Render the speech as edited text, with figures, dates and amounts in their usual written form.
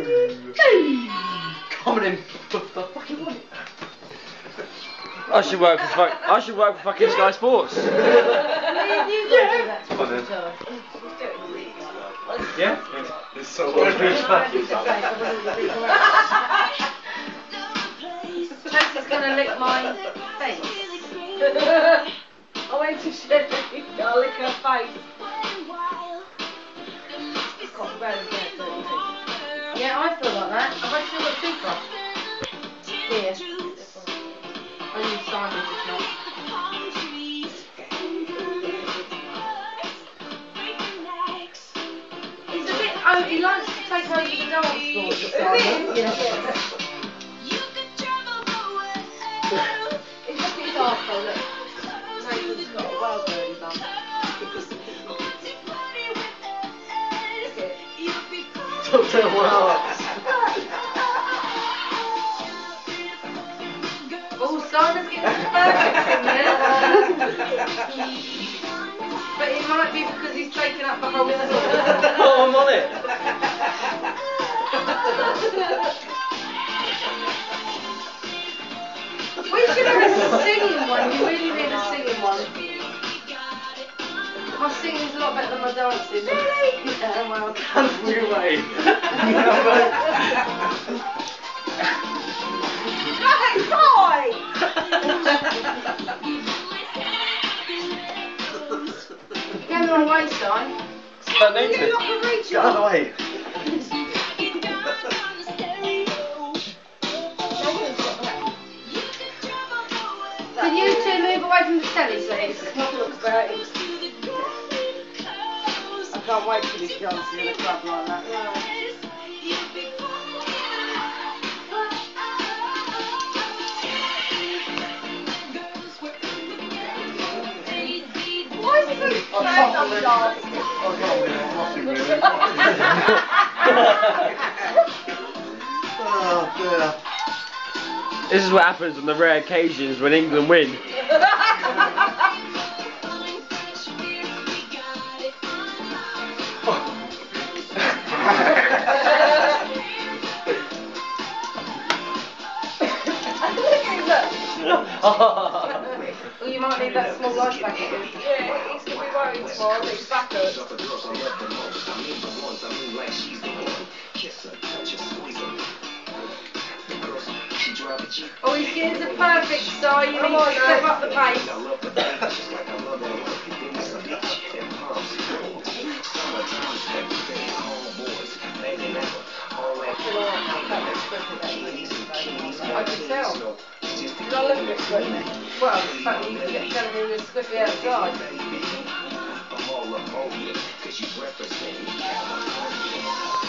Coming in the fucking way. I should work for fucking Sky Sports. Yeah? It's so Tracy's gonna lick my face. I went to shit and I'll lick her face. Yeah, I feel like that. Have I still got toothbrush? Here. I use Simon just not. He's a bit, he likes to take over the dance floor. Simon. Yeah. It's just his arsehole, look. Nathan's got a well dirty bum. Don't tell what. Oh, Simon's getting his perfect in there. But it might be because he's taken up the whole floor. Oh, I'm on it. We should have a singing one. You really need a singing one. My singing's a lot better than my dancing. Really? Yeah, well. Country way. Hey, boy! Get on the way, son. Don't need You're to. not going to reach Get out of the way. Can you two move away from the telly, please? I can't wait till he's dancing in a club like that. Why is he so dancing? Oh, dear. This is what happens on the rare occasions when England win. Well, you might need that small life back again. Yeah, he's going to be worried tomorrow that he's back up. Oh, he's getting the perfect style. You need to step up the pace. I can tell. Did I look a bit squiffy? Well, the fact that you can get telling me you're squiffy outside.